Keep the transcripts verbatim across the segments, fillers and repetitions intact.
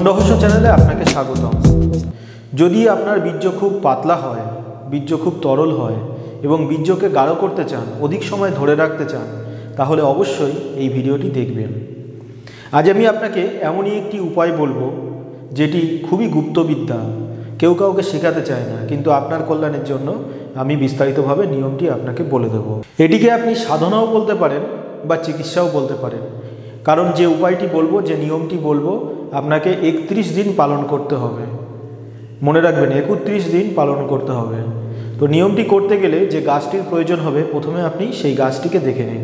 জীবন রহস্য চ্যানেলে আপনাকে স্বাগতম। যদি আপনার বীর্য খুব পাতলা হয়, বীর্য খুব তরল হয় এবং বীর্যকে গাঢ় করতে চান, অধিক সময় ধরে রাখতে চান, তাহলে অবশ্যই এই ভিডিওটি দেখবেন। আজ আমি আপনাকে এমনই একটি উপায় বলবো যেটি খুবই গুপ্তবিদ্যা, কেউ কাউকে শেখাতে চায় না, কিন্তু আপনার কল্যাণের জন্য আমি বিস্তারিতভাবে নিয়মটি আপনাকে বলে দেব। এটিকে আপনি সাধনাও বলতে পারেন বা চিকিৎসাও বলতে পারেন, কারণ যে উপায়টি বলবো, যে নিয়মটি বলবো, আপনাকে একত্রিশ দিন পালন করতে হবে। মনে রাখবেন, একত্রিশ দিন পালন করতে হবে। তো নিয়মটি করতে গেলে যে গাছটির প্রয়োজন হবে, প্রথমে আপনি সেই গাছটিকে দেখে নিন।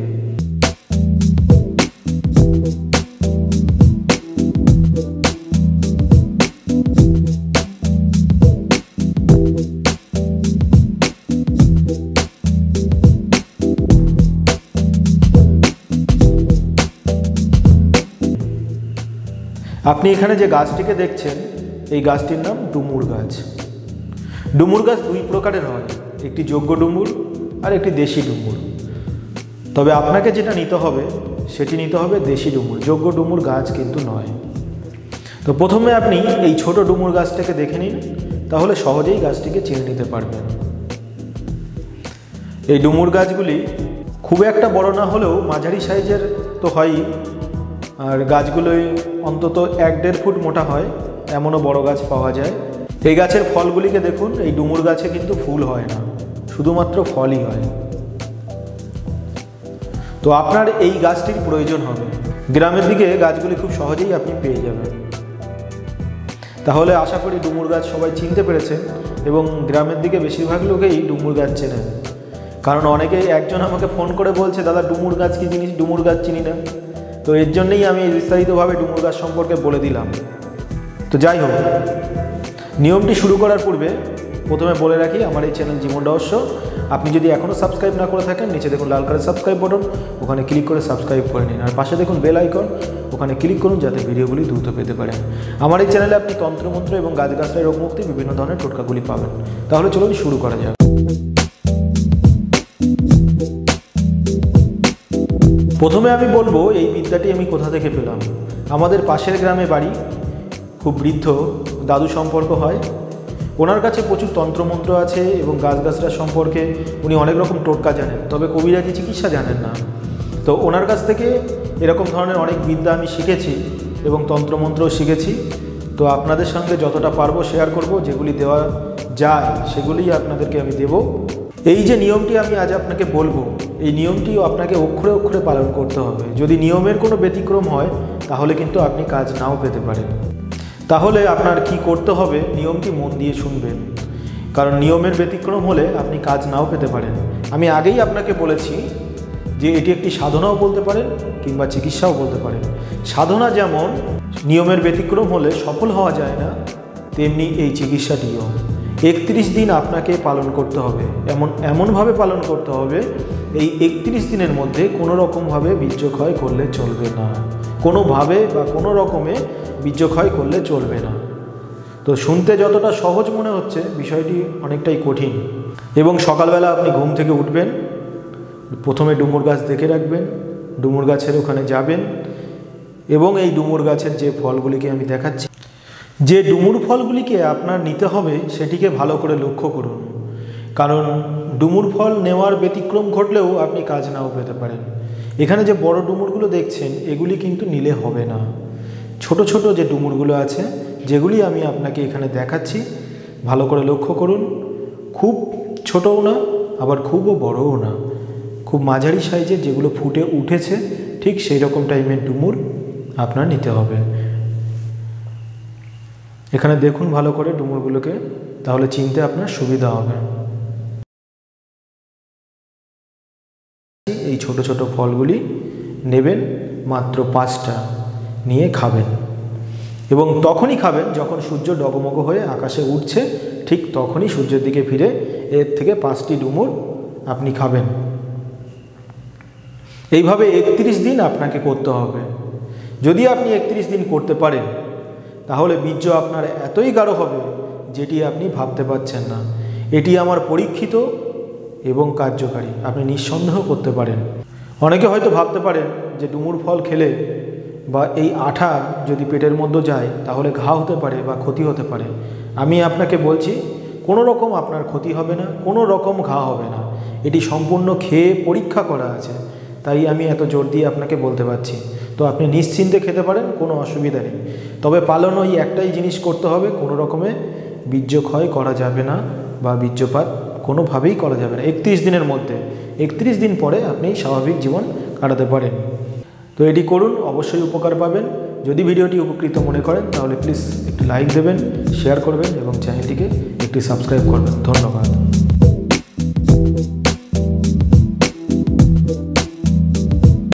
আপনি এখানে যে গাছটিকে দেখছেন, এই গাছটির নাম ডুমুর গাছ। ডুমুর গাছ দুই প্রকারের হয়, একটি যোগ্য ডুমুর আর একটি দেশি ডুমুর। তবে আপনাকে যেটা নিতে হবে সেটি নিতে হবে দেশি ডুমুর, যোগ্য ডুমুর গাছ কিন্তু নয়। তো প্রথমে আপনি এই ছোট ডুমুর গাছটাকে দেখে নিন, তাহলে সহজেই গাছটিকে চিনে নিতে পারবেন। এই ডুমুর গাছগুলি খুব একটা বড় না হলেও মাঝারি সাইজের তো হয়ই, আর গাছগুলোই অন্তত এক দেড় ফুট মোটা হয়, এমনও বড় গাছ পাওয়া যায়। এই গাছের ফলগুলিকে দেখুন, এই ডুমুর গাছে কিন্তু ফুল হয় না, শুধুমাত্র ফলই হয়। তো আপনার এই গাছটির প্রয়োজন হবে। গ্রামের দিকে গাছগুলি খুব সহজেই আপনি পেয়ে যাবেন। তাহলে আশা করি ডুমুর গাছ সবাই চিনতে পেরেছেন, এবং গ্রামের দিকে বেশিরভাগ লোকেই ডুমুর গাছ চেনেন। কারণ অনেকেই, একজন আমাকে ফোন করে বলছে, দাদা ডুমুর গাছ কি জিনিস, ডুমুর গাছ চিনি না। তো এর জন্যই আমি বিস্তারিতভাবে ডুমুর গাছ সম্পর্কে বলে দিলাম। তো যাই হোক, নিয়মটি শুরু করার পূর্বে প্রথমে বলে রাখি, আমার এই চ্যানেল জীবন রহস্য, আপনি যদি এখনও সাবস্ক্রাইব না করে থাকেন, নিচে দেখুন লাল কালার সাবস্ক্রাইব বাটন, ওখানে ক্লিক করে সাবস্ক্রাইব করে নিন। আর পাশে দেখুন বেল আইকন, ওখানে ক্লিক করুন যাতে ভিডিওগুলি দ্রুত পেতে পারেন। আমার এই চ্যানেলে আপনি তন্ত্রমন্ত্র এবং গাছগাছড়ায় রোগমুক্তি বিভিন্ন ধরনের টোটকাগুলি পাবেন। তাহলে চলুন শুরু করা যাক। প্রথমে আমি বলবো এই বিদ্যাটি আমি কোথা থেকে পেলাম। আমাদের পাশের গ্রামে বাড়ি, খুব বৃদ্ধ দাদু সম্পর্ক হয়। ওনার কাছে প্রচুর তন্ত্রমন্ত্র আছে এবং গাছগাছরা সম্পর্কে উনি অনেক রকম টোটকা জানেন, তবে কবিরাজি চিকিৎসা জানেন না। তো ওনার কাছ থেকে এরকম ধরনের অনেক বিদ্যা আমি শিখেছি এবং তন্ত্রমন্ত্রও শিখেছি। তো আপনাদের সঙ্গে যতটা পারবো শেয়ার করব, যেগুলি দেওয়া যায় সেগুলিই আপনাদেরকে আমি দেব। এই যে নিয়মটি আমি আজ আপনাকে বলবো, এই নিয়মটিও আপনাকে অক্ষরে অক্ষরে পালন করতে হবে। যদি নিয়মের কোনো ব্যতিক্রম হয়, তাহলে কিন্তু আপনি কাজ নাও পেতে পারেন। তাহলে আপনার কি করতে হবে, নিয়মটি মন দিয়ে শুনবেন, কারণ নিয়মের ব্যতিক্রম হলে আপনি কাজ নাও পেতে পারেন। আমি আগেই আপনাকে বলেছি যে এটি একটি সাধনাও বলতে পারেন কিংবা চিকিৎসাও বলতে পারেন। সাধনা যেমন নিয়মের ব্যতিক্রম হলে সফল হওয়া যায় না, তেমনি এই চিকিৎসাটিও একত্রিশ দিন আপনাকে পালন করতে হবে। এমন এমনভাবে পালন করতে হবে, এই একত্রিশ দিনের মধ্যে কোনো রকমভাবে বীর্যক্ষয় করলে চলবে না, কোনোভাবে বা কোনো রকমে বীর্যক্ষয় করলে চলবে না। তো শুনতে যতটা সহজ মনে হচ্ছে, বিষয়টি অনেকটাই কঠিন। এবং সকালবেলা আপনি ঘুম থেকে উঠবেন, প্রথমে ডুমুর গাছ দেখে রাখবেন, ডুমুর গাছের ওখানে যাবেন এবং এই ডুমুর গাছের যে ফলগুলিকে আমি দেখাচ্ছি, যে ডুমুর ফলগুলিকে আপনার নিতে হবে সেটিকে ভালো করে লক্ষ্য করুন, কারণ ডুমুর ফল নেওয়ার ব্যতিক্রম ঘটলেও আপনি কাজ নাও পেতে পারেন। এখানে যে বড় ডুমুরগুলো দেখছেন, এগুলি কিন্তু নিলে হবে না। ছোট ছোট যে ডুমুরগুলো আছে, যেগুলি আমি আপনাকে এখানে দেখাচ্ছি, ভালো করে লক্ষ্য করুন। খুব ছোটও না, আবার খুবও বড়ও না, খুব মাঝারি সাইজের যেগুলো ফুটে উঠেছে, ঠিক সেই রকম টাইপের ডুমুর আপনার নিতে হবে। এখানে দেখুন ভালো করে ডুমুরগুলোকে, তাহলে চিনতে আপনার সুবিধা হবে। এই ছোট ছোট ফলগুলি নেবেন, মাত্র পাঁচটা নিয়ে খাবেন, এবং তখনই খাবেন যখন সূর্য ডগমগ হয়ে আকাশে উঠছে, ঠিক তখনই সূর্যের দিকে ফিরে এর থেকে পাঁচটি ডুমুর আপনি খাবেন। এইভাবে একত্রিশ দিন আপনাকে করতে হবে। যদি আপনি একত্রিশ দিন করতে পারেন, তাহলে বীর্য আপনার এতই গাঢ় হবে যেটি আপনি ভাবতে পারছেন না। এটি আমার পরীক্ষিত এবং কার্যকারী, আপনি নিঃসন্দেহ করতে পারেন। অনেকে হয়তো ভাবতে পারেন যে ডুমুর ফল খেলে বা এই আঠা যদি পেটের মধ্যে যায় তাহলে ঘা হতে পারে বা ক্ষতি হতে পারে। আমি আপনাকে বলছি কোনো রকম আপনার ক্ষতি হবে না, কোনো রকম ঘা হবে না। এটি সম্পূর্ণ খেয়ে পরীক্ষা করা আছে, তাই আমি এত জোর দিয়ে আপনাকে বলতে পারছি। তো আপনি নিশ্চিন্তে খেতে পারেন, কোনো অসুবিধা নেই। তবে পালন ওই একটাই জিনিস করতে হবে, কোনো রকমে বীর্যক্ষয় করা যাবে না বা বীর্যপাত কোনোভাবেই করা যাবে না একত্রিশ দিনের মধ্যে। একত্রিশ দিন পরে আপনি স্বাভাবিক জীবন কাটাতে পারেন। তো এটি করুন, অবশ্যই উপকার পাবেন। যদি ভিডিওটি উপকৃত মনে করেন তাহলে প্লিজ একটি লাইক দেবেন, শেয়ার করবেন এবং চ্যানেলটিকে একটি সাবস্ক্রাইব করবেন। ধন্যবাদ।